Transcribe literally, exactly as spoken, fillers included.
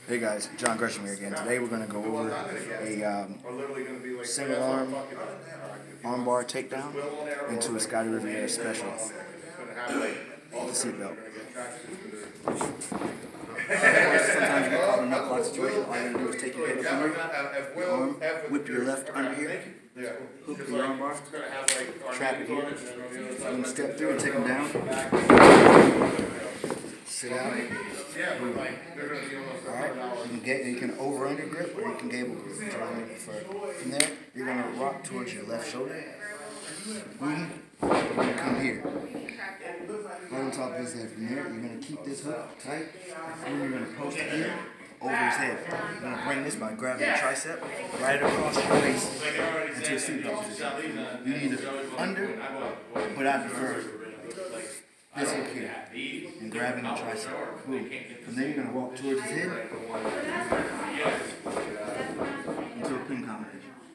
Hey guys, John Gresham here again. Today we're going to go over a um, single arm armbar takedown into a Skayde Riviera special with a seatbelt. Sometimes you get caught in a nut lock situation. All you got to do is take your head up under, your arm, whip your left under here, hook the armbar, trap it here, and step through and take them down. Sit out. Alright, you can get you can over under grip or you can gable grip, whichever you prefer. From there, you're gonna rock towards your left shoulder. Mm-hmm. You're gonna come here. Right on top of his head. From there, you're gonna keep this hook tight, and you're gonna post it here over his head. You're gonna bring this by grabbing the tricep right across your waist into a seatbelt position. You need it under, but I prefer this hook here, and grabbing the tricep. Boom. From there, you're going to walk towards his head into a pin combination.